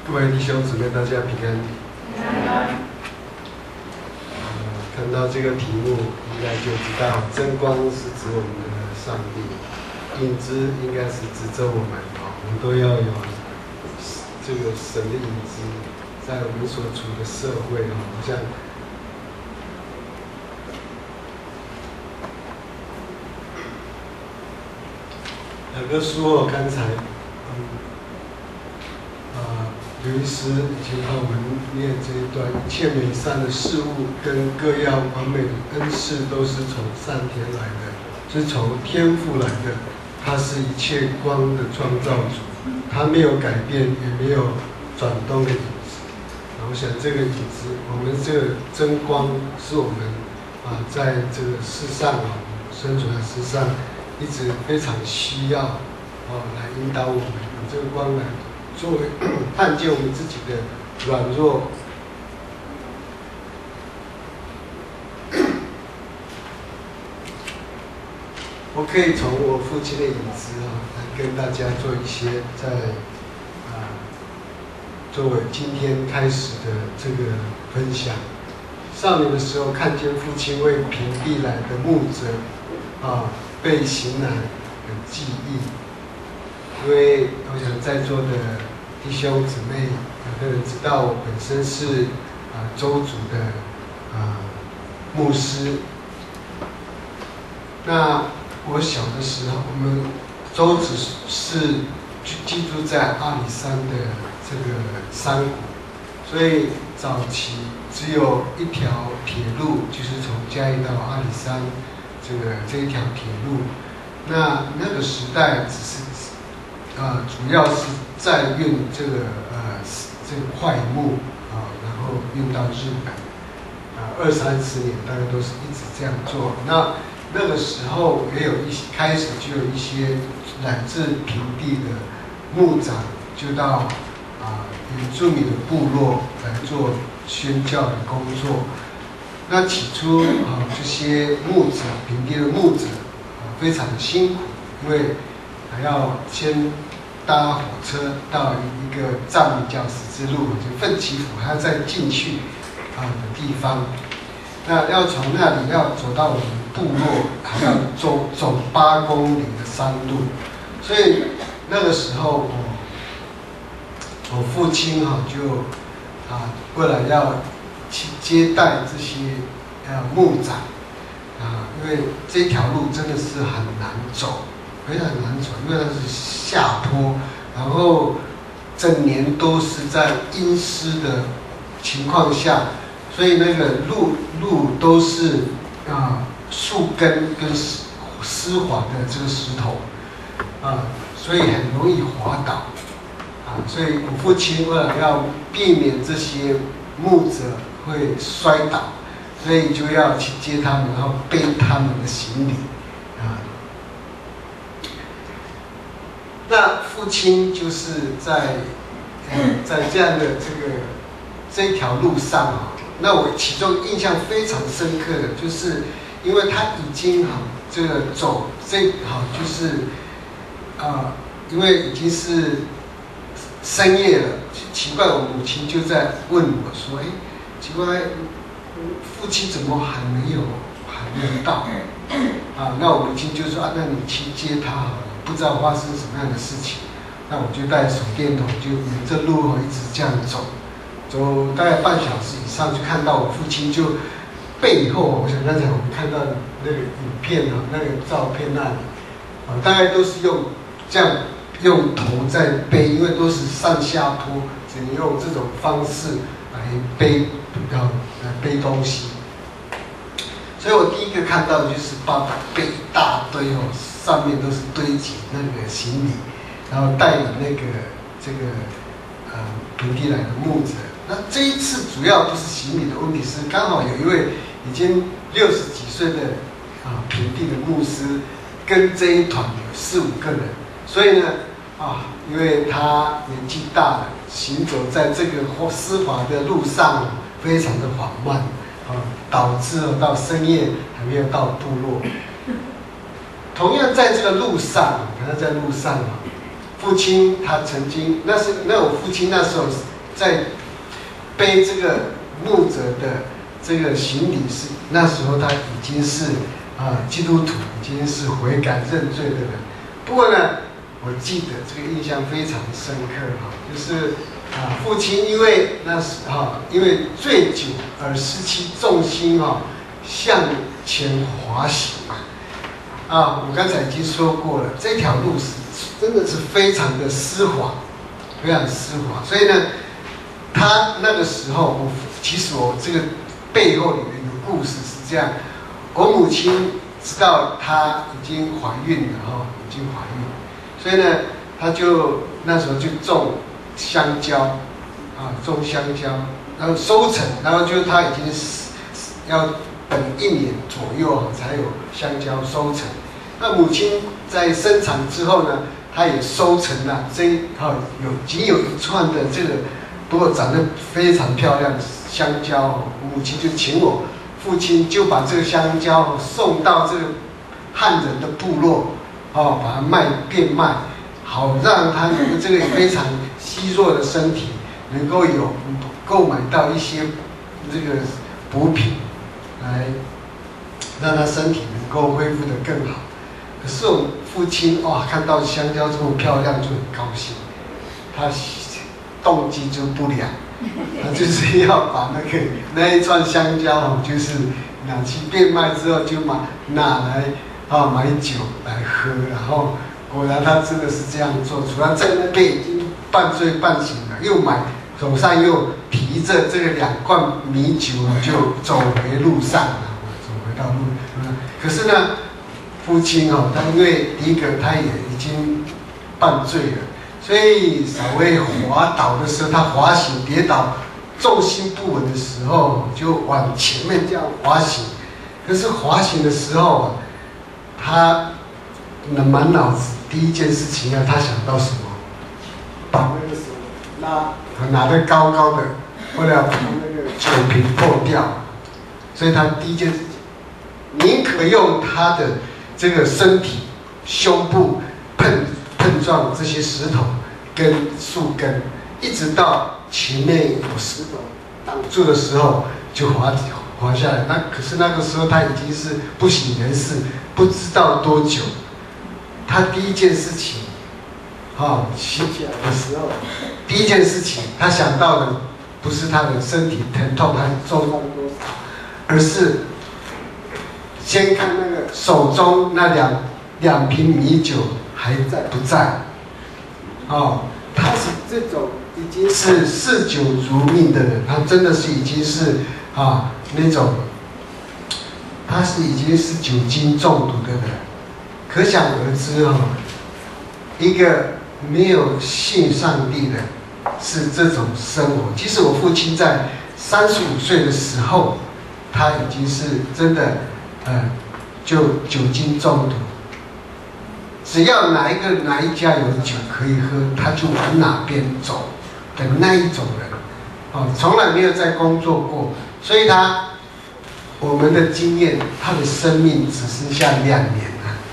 各位弟兄姊妹，大家平安。看到这个题目，应该就知道真光是指我们的上帝，影子应该是指着我们我们都要有这个神的影子，在我们所处的社会好像有个书刚才刘医师已经帮我们念这一段，一切美善的事物跟各样完美的恩赐都是从上天来的，是从天父来的。他是一切光的创造主，他没有改变，也没有转动的影子。我想这个影子，我们这个真光是我们在这个世上生存在世上一直非常需要来引导我们，用这个光来作为看见我们自己的软弱。我可以从我父亲的影子来跟大家做一些作为今天开始的这个分享。少年的时候看见父亲为平地来的牧者被刑难的记忆，因为我想在座的弟兄姊妹，有的人知道我本身是州族的牧师。那我小的时候，我们州子是居住在阿里山的这个山谷，所以早期只有一条铁路，就是从嘉义到阿里山这一条铁路。那个时代只是主要是载运这个块木然后运到日本，20-30年大概都是一直这样做。那个时候也有开始就有一些来自平地的牧长，就到原住民的部落来做宣教的工作。那起初这些牧者，平地的牧者非常的辛苦，因为还要先搭火车到一个藏米教十字路，就奋起府，还要再进去的地方。那要从那里要走到我们部落，还要走8公里的山路。所以那个时候我父亲就为了要去接待这些牧长因为这条路真的是很难走，非常难走，因为它是下坡，然后整年都是在阴湿的情况下，所以那个路都是树根跟湿滑的这个石头所以很容易滑倒所以我父亲为了要避免这些牧者会摔倒，所以就要去接他们，然后背他们的行李那父亲就是在这样的这一条路上那我其中印象非常深刻的，就是因为他已经走就是因为已经是深夜了，奇怪，我母亲就在问我说：“奇怪，父亲怎么还没有到？”那我母亲就说：“那你去接他好了，不知道发生什么样的事情。”那我就带手电筒，就沿着路一直这样走大概半小时以上，就看到我父亲就背后，我想刚才我们看到那个影片那个照片那里大概都是用头在背，因为都是上下坡，只能用这种方式来背东西。所以我第一个看到的就是爸爸背一大堆上面都是堆积那个行李，然后带领平地来的牧者。那这一次主要不是行李的问题，是刚好有一位已经60几岁的平地的牧师，跟这一团有4-5个人，所以呢因为他年纪大了，行走在这个湿滑的路上非常的缓慢导致到深夜还没有到部落。同样在这个路上，父亲他曾经，那我父亲那时候在背这个牧者的这个行李是那时候他已经是基督徒，已经是悔改认罪的人。不过呢，我记得这个印象非常深刻就是父亲因为那时因为醉酒而失去重心向前滑行我刚才已经说过了，这条路是真的是非常的湿滑，非常湿滑。所以呢，他那个时候其实我这个背后里面的故事是这样：我母亲知道她已经怀孕了已经怀孕，所以呢，她就那时候就种香蕉种香蕉，然后收成，然后就她已经要等1年左右才有香蕉收成。那母亲在生产之后呢，她也收成了仅有一串的这个，不过长得非常漂亮的香蕉母亲就请我父亲就把这个香蕉送到这个汉人的部落把它变卖，好让他有这个非常虚弱的身体能够有购买到一些这个补品，来让他身体能够恢复得更好。可是我父亲看到香蕉这么漂亮就很高兴，他动机就不良，他就是要把那一串香蕉就是拿去变卖之后就拿来买酒来喝，然后果然他真的是这样做，除了在那边已经半醉半醒了，又手上又提着这个2罐米酒就走回路上了，走回到路。可是呢，父亲他因为第一个他也已经半醉了，所以稍微滑倒的时候，他滑行跌倒，重心不稳的时候就往前面这样滑行。可是滑行的时候他满脑子第一件事情他想到什么？把那个手拿得高高的，为了把那个酒瓶破掉。所以他第一件事情，宁可用他的这个身体、胸部碰撞这些石头跟树根，一直到前面有石头挡住的时候就滑下来。可是那个时候他已经是不省人事，不知道多久。他第一件事情起来的时候，第一件事情他想到的不是他的身体疼痛还重量多少，而是先看那个手中那两瓶米酒还在不在。他是这种已经是嗜酒如命的人，他真的是已经是那种，他是已经是酒精中毒的人。可想而知一个没有信上帝的是这种生活。其实我父亲在35岁的时候，他已经是真的就酒精中毒，只要哪一家有酒可以喝，他就往哪边走的那一种人从来没有在工作过。所以我们的经验，他的生命只剩下2年。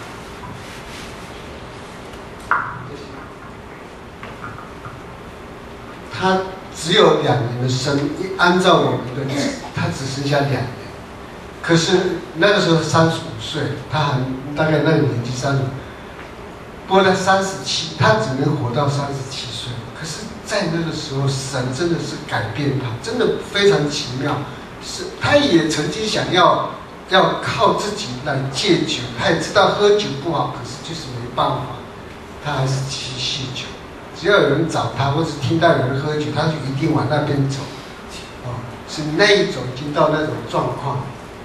他只有2年的生命，按照我们的，他只剩下2年。可是那个时候35岁，他还大概那个年纪35，不过他37，他只能活到37岁。可是，在那个时候，神真的是改变他，真的非常奇妙。他也曾经想要靠自己来戒酒，他也知道喝酒不好，可是就是没办法，他还是继续酗酒。只要有人找他，或者听到有人喝酒，他就一定往那边走。是那一种，已经到那种状况。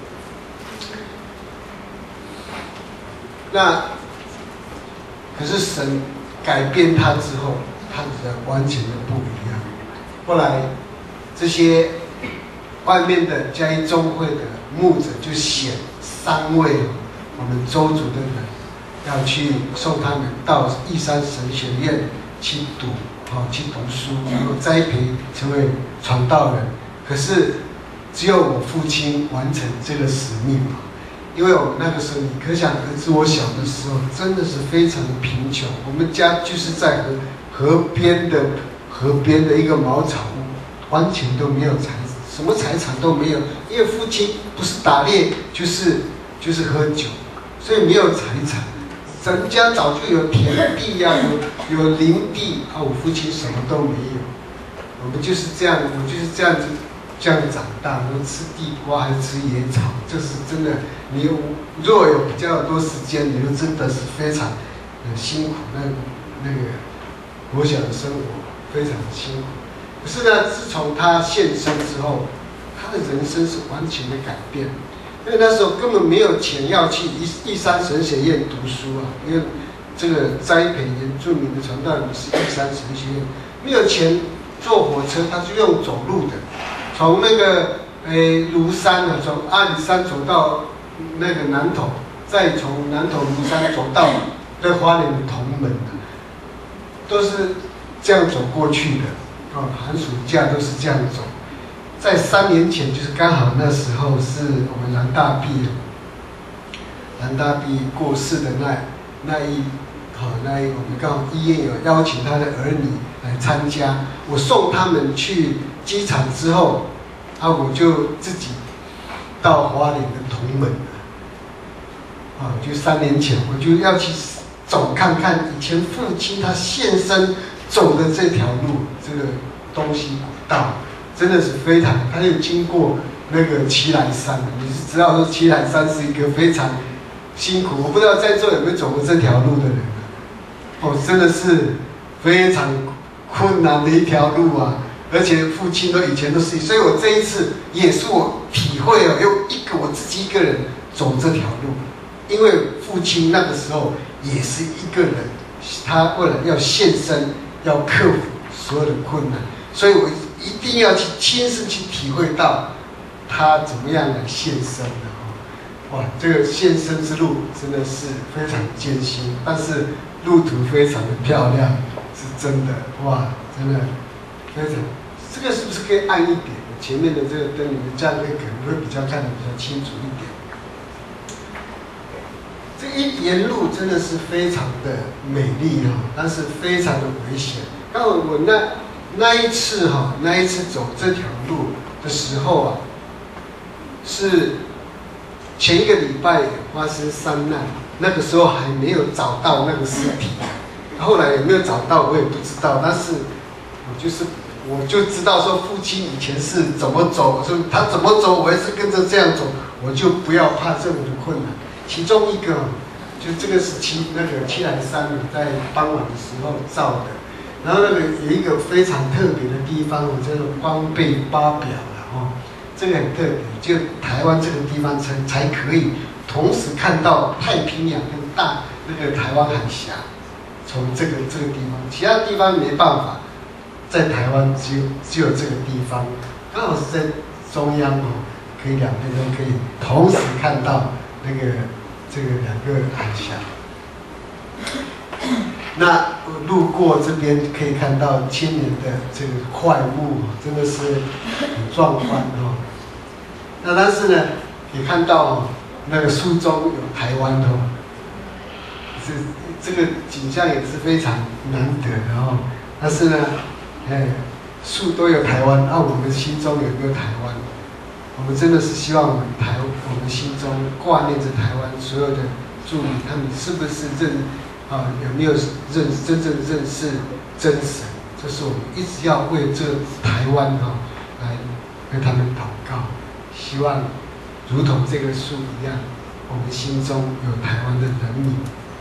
可是神改变他之后，他的完全的不一样。后来这些外面的嘉义中会的牧者就选3位我们州族的人，要去送他们到义山神学院去读书，然后栽培成为传道人。可是只有我父亲完成这个使命因为我们那个时候，你可想而知，我小的时候真的是非常的贫穷。我们家就是在河边的一个茅草屋， 完全都没有什么财产都没有，因为父亲不是打猎就是喝酒，所以没有财产。人家早就有田地啊，有林地啊，我父亲什么都没有。我们就是这样，我就是这样子长大，我吃地瓜还是吃野草，这是真的。你若有比较多时间，你就真的是非常辛苦。那个国小的生活非常的辛苦。可是呢，自从他现身之后，他的人生是完全的改变。因为那时候根本没有钱要去义山神学院读书啊，因为这个栽培原住民的传道人是义山神学院，没有钱坐火车，他就用走路的，从那个庐山啊，从阿里山走到那个南投，再从南投庐山走到那花莲的同门，都是这样走过去的。寒暑假都是这样走。在3年前，就是刚好那时候是我们蓝大毕过世的那一，我们刚好医院有邀请他的儿女来参加。我送他们去机场之后，我就自己到花莲的同门了。就3年前，我就要去走看看以前父亲他现身走的这条路，这个东西古道。真的是非常，他又经过那个奇莱山，你是知道说奇莱山是一个非常辛苦，我不知道在座有没有走过这条路的人真的是非常困难的一条路啊！而且父亲以前都是，所以我这一次也是我体会用我自己一个人走这条路，因为父亲那个时候也是一个人，他为了要献身，要克服所有的困难，所以我一定要去亲自去体会到他怎么样来献身的哇，这个献身之路真的是非常艰辛，但是路途非常的漂亮，是真的哇，真的非常。这个是不是可以暗一点？前面的这个灯，你们这样可能会比较看得比较清楚一点。这一沿路真的是非常的美丽但是非常的危险。刚好我那一次走这条路的时候是前一个礼拜发生山难，那个时候还没有找到那个尸体，后来有没有找到我也不知道，但是我就知道说父亲以前是怎么走，说他怎么走，我也是跟着这样走，我就不要怕这种的困难。其中一个就这个是那个七兰山在傍晚的时候照的。然后那个有一个非常特别的地方，我叫做光背八表了这个很特别，就台湾这个地方才可以同时看到太平洋跟那个台湾海峡，从这个地方，其他地方没办法，在台湾只有这个地方，刚好是在中央可以两边都可以同时看到这个两个海峡。那路过这边可以看到千年的这个块木，真的是很壮观那但是呢，也看到那个书中有台湾这个景象也是非常难得的但是呢，树都有台湾，我们心中有没有台湾？我们真的是希望我们心中挂念着台湾所有的住民，他们是不是有没有真正认识真神？这是我们一直要为这台湾来为他们祷告，希望如同这个树一样，我们心中有台湾的人民。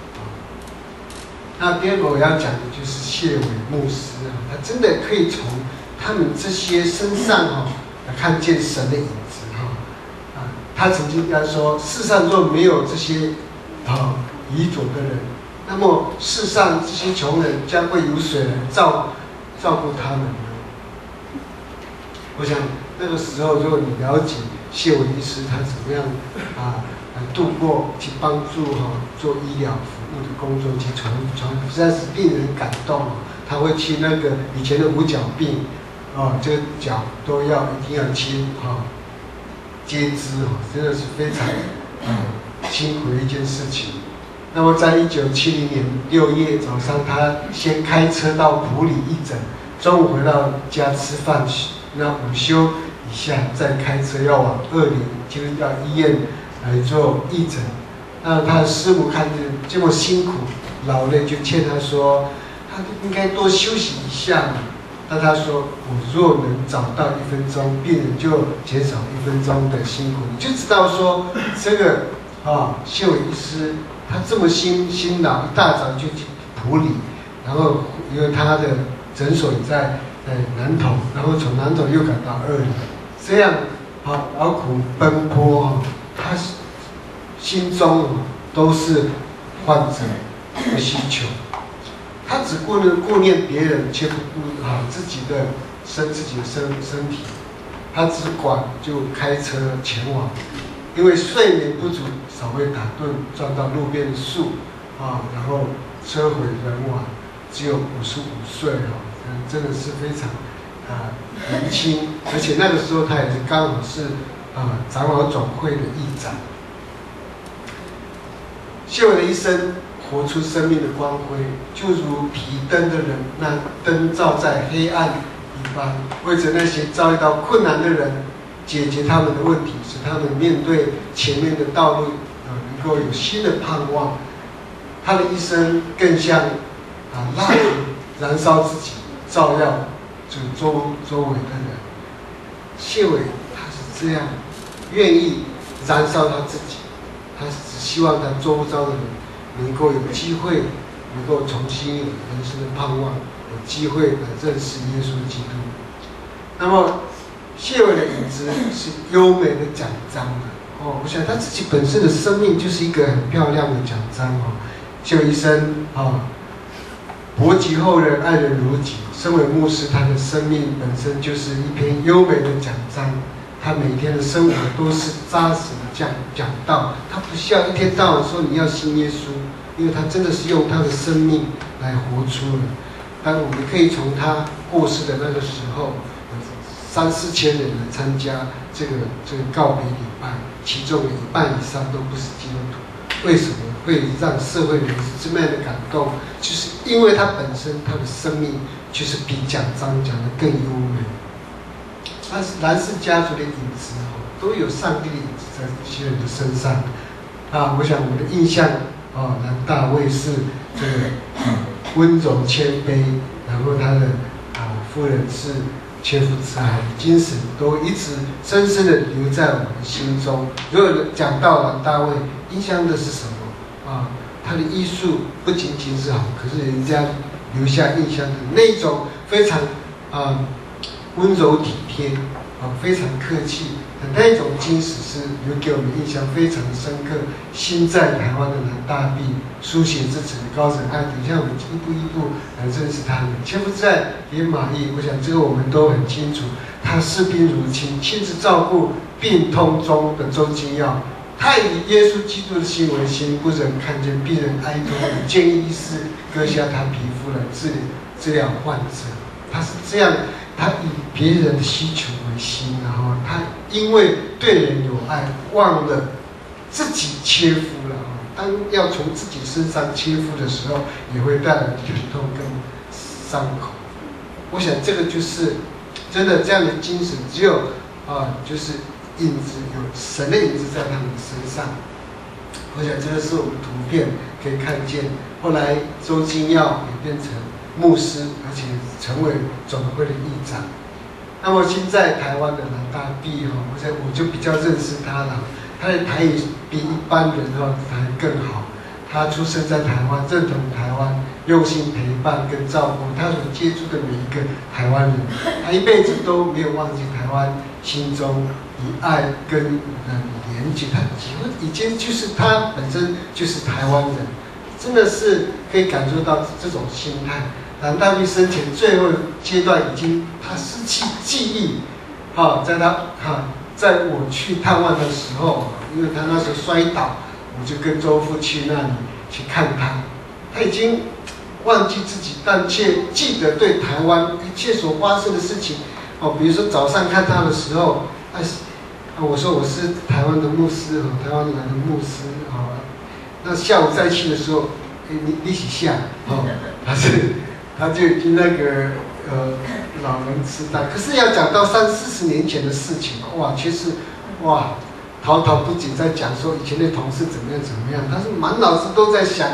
那第二个我要讲的就是谢伟牧师他真的可以从他们这些身上来看见神的影子他曾经跟他说，世上若没有这些遗嘱的人，那么世上这些穷人将会有谁来照顾他们呢？我想那个时候，如果你了解谢伟医师他怎么样度过去帮助做医疗服务的工作，去传实在是令人感动他会去那个以前的五角病这个脚都一定要截肢真的是非常辛苦的一件事情。那么在1970年6月早上，他先开车到埔里义诊，中午回到家吃饭那午休一下再开车要往20基督教医院来做义诊。那他的师母看着这么辛苦劳累，就劝他说，他应该多休息一下嘛。那他说，我若能找到1分钟，病人就减少1分钟的辛苦。你就知道说这个谢伟医师他这么辛劳，一大早就去埔里，然后因为他的诊所也在南投，然后从南投又赶到20，这样劳苦奔波他心中都是患者的需求，他只顾念别人，却不顾自己的身体，他只管就开车前往，因为睡眠不足，稍微打盹撞到路边的树然后车毁人亡，只有55岁真的是非常年轻，而且那个时候他也是刚好是长老总会的议长。谢伟的一生活出生命的光辉，就如提灯的人，那灯照在黑暗一般，为着那些遭遇到困难的人，解决他们的问题，使他们面对前面的道路能够有新的盼望。他的一生更像蜡烛燃烧自己，照耀周围的人。谢伟他是这样，愿意燃烧他自己，他只希望他周遭的人能够有机会，能够重新有人生的盼望，有机会来认识耶稣基督。那么谢伟的影子是优美的奖章我想他自己本身的生命就是一个很漂亮的奖章谢伟一生博及后人，爱人如己。身为牧师，他的生命本身就是一篇优美的奖章。他每天的生活都是扎实的讲道，他不需要一天到晚说你要信耶稣，因为他真的是用他的生命来活出了。但我们可以从他过世的那个时候，3、4千人来参加这个告别礼拜，其中有1半以上都不是基督徒。为什么会让社会人士这么样的感动？就是因为他本身他的生命就是比奖章讲得更优美。但是兰氏家族的影子都有上帝的影子在这些人的身上我想我的印象兰大卫是这个温柔谦卑，然后他的夫人是切肤之爱，精神都一直深深的留在我们心中。如果讲到兰大卫，印象的是什么他的艺术不仅仅是好，可是人家留下印象的那种非常温柔体贴非常客气的那种精神，是留给我们印象非常深刻。心在台湾的兰大弼，书写自己的高枕爱弟，像我们一步一步来认识他们。切肤之爱连马邑，我想这个我们都很清楚。他视病如亲，亲自照顾病痛中的周金耀。他以耶稣基督的心为心，不忍看见病人哀痛，建议医师割下他皮肤来治疗患者。他是这样，他以别人的需求为心，然后他因为对人有爱，忘了自己切肤了当要从自己身上切肤的时候，也会带来疼痛跟伤口。我想这个就是真的这样的精神，只有就是影子，有神的影子在他们身上。我想这个是我们图片可以看见。后来周金耀也变成牧师，而且成为总会的议长。那么现在台湾的兰大弼我就比较认识他了。他的台语比一般人还更好。他出生在台湾，认同台湾，用心陪伴跟照顾他所接触的每一个台湾人。他一辈子都没有忘记台湾心中以爱跟人连接，他已经就是他本身就是台湾人，真的是可以感受到这种心态。兰大弼生前最后阶段已经他失去记忆，在我去探望的时候，因为他那时候摔倒，我就跟周父去那里去看他，他已经忘记自己，但却记得对台湾一切所发生的事情。比如说早上看他的时候，我说我是台湾的牧师，台湾来的牧师那下午再去的时候，你是下他就已经那个老人痴呆。可是要讲到30-40年前的事情，哇，其实哇，陶不仅在讲说以前的同事怎么样，他是满脑子都在想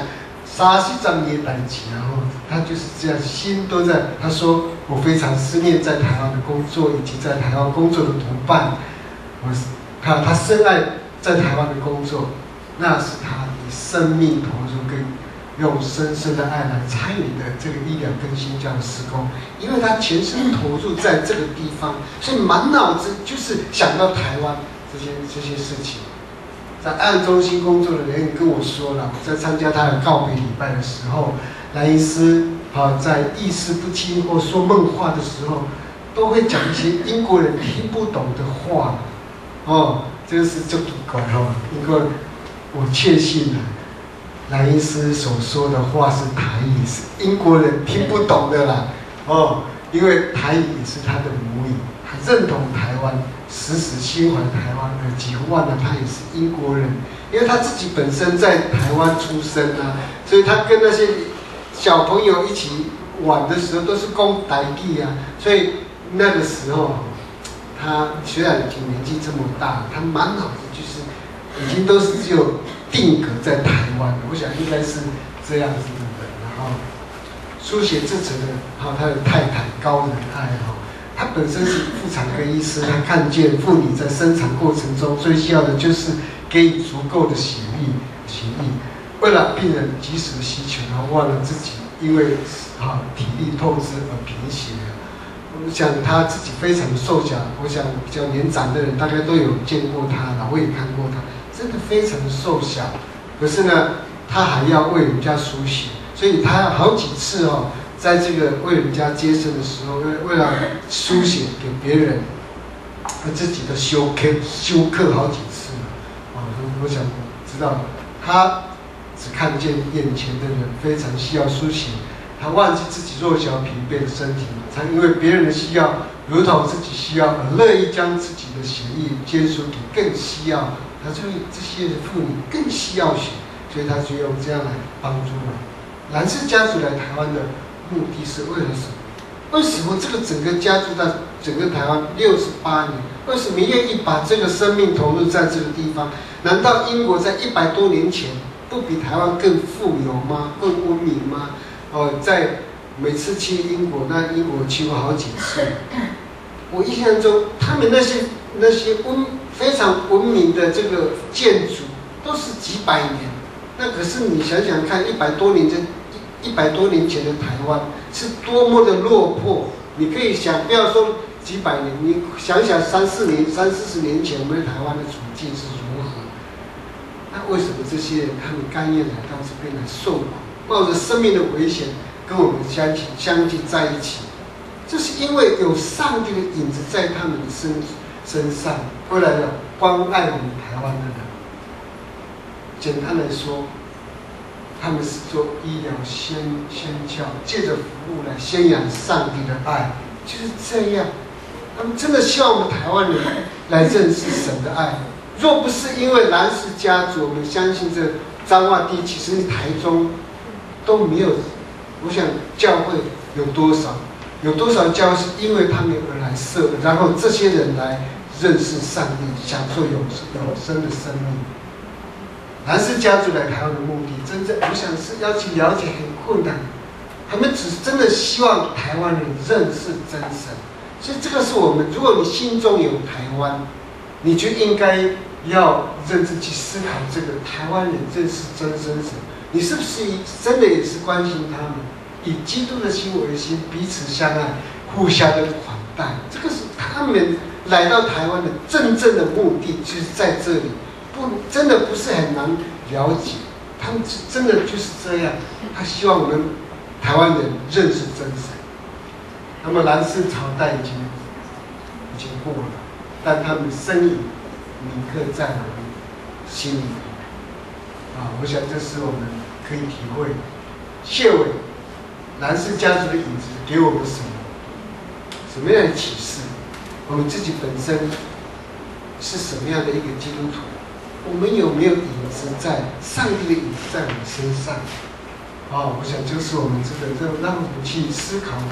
30-40年代起，然后他就是这样，心都在。他说我非常思念在台湾的工作，以及在台湾工作的同伴。他深爱在台湾的工作，那是他以生命投入跟用深深的爱来参与的这个医疗跟新教的施工，因为他全身投入在这个地方，所以满脑子就是想到台湾这些事情。在爱中心工作的人跟我说了，在参加他的告别礼拜的时候，兰医师在意识不清或说梦话的时候，都会讲一些英国人听不懂的话。这个是就奇怪因为我确信了，兰医师所说的话是台语，是英国人听不懂的啦。因为台语也是他的母语，他认同台湾，时心怀台湾的几乎忘了他也是英国人，因为他自己本身在台湾出生啊，所以他跟那些小朋友一起玩的时候都是讲台语啊，所以那个时候他虽然已经年纪这么大，他满脑子就是已经都是只有定格在台湾了。我想应该是这样子的人。然后书写这层的，他的太太高仁爱他本身是妇产科医师，他看见妇女在生产过程中最需要的就是给予足够的血液，为了病人及时的需求，然后忘了自己因为体力透支而贫血。我想他自己非常瘦小，我想比较年长的人大概都有见过他了，我也看过他，真的非常的瘦小。可是呢，他还要为人家输血，所以他好几次在这个为人家接生的时候，为了输血给别人，自己的休克好几次。我想知道他只看见眼前的人非常需要输血。他忘记自己弱小疲惫的身体，才因为别人的需要，如同自己需要，而乐意将自己的血液捐输给更需要。他就这些妇女更需要血，所以他就用这样来帮助人。兰氏家族来台湾的目的是为了什么？为什么这个整个家族在整个台湾68年，为什么愿意把这个生命投入在这个地方？难道英国在100多年前不比台湾更富有吗？更文明吗？在每次去英国，那英国去过好几次。我印象中，他们那些非常文明的这个建筑，都是几百年。那可是你想想看，100多年前的台湾是多么的落魄。你可以想，不要说几百年，你想想30-40年前我们台湾的处境是如何？那为什么这些人他们甘愿来到这边来受苦？冒着生命的危险跟我们相聚在一起，这是因为有上帝的影子在他们的身上，为了要关爱我们台湾的人。简单来说，他们是做医疗宣教，借着服务来宣扬上帝的爱，就是这样。他们真的希望我们台湾人来认识神的爱。若不是因为兰氏家族，我们相信这彰化地其实台中都没有。我想教会有多少教会是因为他们而来设的，然后这些人来认识上帝，享受永生的生命。兰氏家族来台湾的目的，真正我想是要去了解很困难，他们只是真的希望台湾人认识真神。所以这个是我们，如果你心中有台湾，你就应该要认真去思考这个台湾人认识真神。你是不是真的也是关心他们，以基督的心为心，彼此相爱，互相的款待？这个是他们来到台湾的真正的目的，就是在这里。真的不是很难了解，他们真的就是这样。他希望我们台湾人认识真神。那么兰氏朝代已经过了，但他们身影铭刻在我们心里。我想这是我们可以体会。谢伟，兰氏家族的影子给我们什么样的启示？我们自己本身是什么样的一个基督徒？我们有没有影子在上帝的影子在我们身上？我想就是我们这个让我们去思考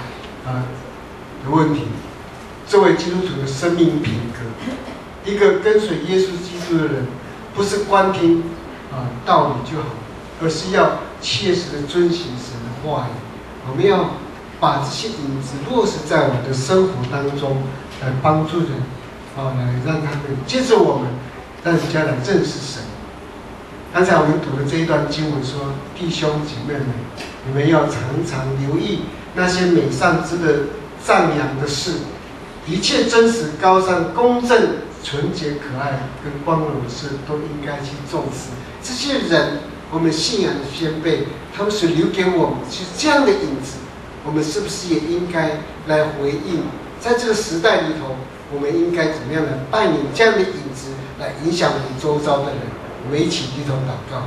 的问题。作为基督徒的生命品格，一个跟随耶稣基督的人，不是光听道理就好，而是要切实的遵行神的话语。我们要把这些影子落实在我们的生活当中，来帮助人，来让他们接着我们，让人家来认识神。刚才我们读的这一段经文说：“弟兄姐妹们，你们要常常留意那些美善值得赞扬的事，一切真实、高尚、公正、纯洁、可爱跟光荣的事，都应该去重视。这些人，我们信仰的先辈，他们所留给我们是这样的影子，我们是不是也应该来回应？在这个时代里头，我们应该怎么样来扮演这样的影子，来影响我们周遭的人？我们一起低头祷告。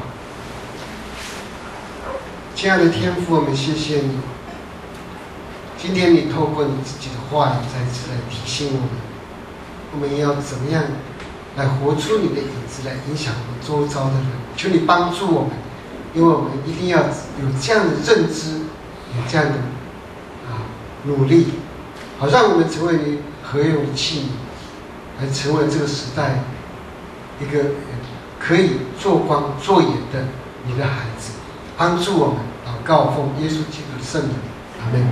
亲爱的天父，我们谢谢你。今天你透过你自己的话语再次来提醒我们，我们要怎么样来活出你的影子，来影响我们周遭的人。求你帮助我们，因为我们一定要有这样的认知，有这样的努力，好让我们成为你合用的器皿，来成为这个时代一个可以做光做盐的你的孩子。帮助我们，祷告奉耶稣基督的圣名，阿门。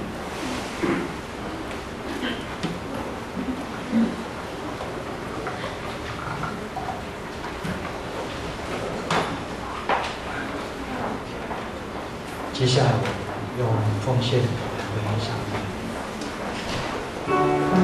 接下来我用奉献来回应上帝。